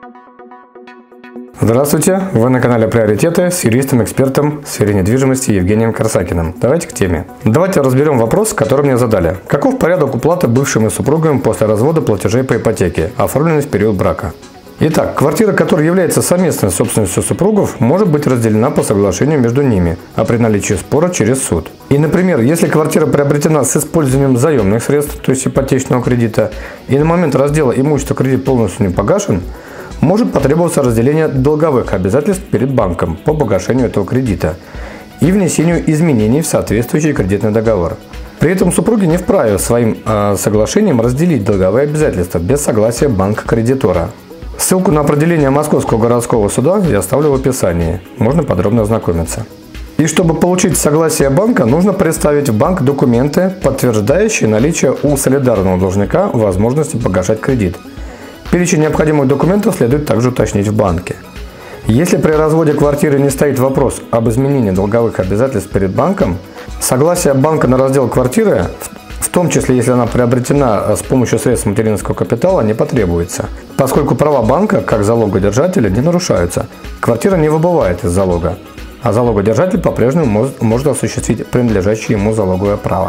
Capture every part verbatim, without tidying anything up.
Здравствуйте! Вы на канале Приоритеты с юристом-экспертом в сфере недвижимости Евгением Корсакиным. Давайте к теме. Давайте разберем вопрос, который мне задали. Каков порядок уплаты бывшими супругами после развода платежей по ипотеке, оформленных в период брака? Итак, квартира, которая является совместной собственностью супругов, может быть разделена по соглашению между ними, а при наличии спора через суд. И, например, если квартира приобретена с использованием заемных средств, то есть ипотечного кредита, и на момент раздела имущества кредит полностью не погашен, может потребоваться разделение долговых обязательств перед банком по погашению этого кредита и внесению изменений в соответствующий кредитный договор. При этом супруги не вправе своим э, соглашением разделить долговые обязательства без согласия банка-кредитора. Ссылку на определение Московского городского суда я оставлю в описании, можно подробно ознакомиться. И чтобы получить согласие банка, нужно представить в банк документы, подтверждающие наличие у солидарного должника возможности погашать кредит. Перечень необходимых документов следует также уточнить в банке. Если при разводе квартиры не стоит вопрос об изменении долговых обязательств перед банком, согласие банка на раздел квартиры, в том числе если она приобретена с помощью средств материнского капитала, не потребуется, поскольку права банка, как залогодержателя, не нарушаются. Квартира не выбывает из залога, а залогодержатель по-прежнему может, может осуществить принадлежащее ему залоговое право.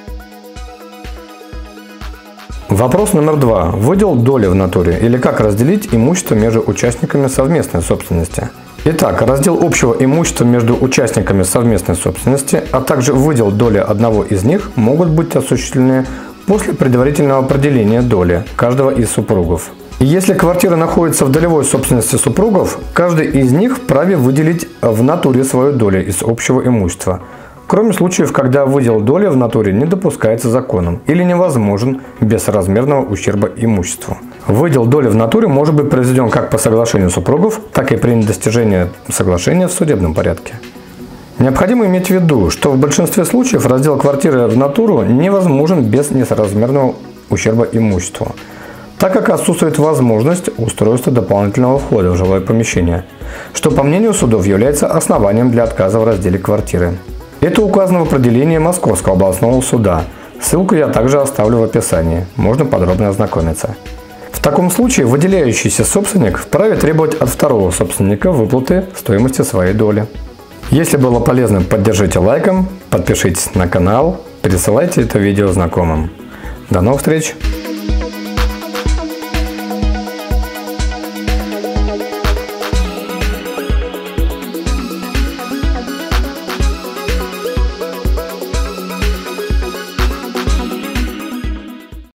Вопрос номер два. Выдел доли в натуре или как разделить имущество между участниками совместной собственности? Итак, раздел общего имущества между участниками совместной собственности, а также выдел доли одного из них могут быть осуществлены после предварительного определения доли каждого из супругов. И если квартира находится в долевой собственности супругов, каждый из них вправе выделить в натуре свою долю из общего имущества, кроме случаев, когда выдел доли в натуре не допускается законом или невозможен без соразмерного ущерба имуществу. Выдел доли в натуре может быть произведен как по соглашению супругов, так и при недостижении соглашения в судебном порядке. Необходимо иметь в виду, что в большинстве случаев раздел квартиры в натуру невозможен без несоразмерного ущерба имуществу, так как отсутствует возможность устройства дополнительного входа в жилое помещение, что, по мнению судов, является основанием для отказа в разделе квартиры. Это указано в определении Московского областного суда. Ссылку я также оставлю в описании, можно подробно ознакомиться. В таком случае выделяющийся собственник вправе требовать от второго собственника выплаты стоимости своей доли. Если было полезным, поддержите лайком, подпишитесь на канал, пересылайте это видео знакомым. До новых встреч!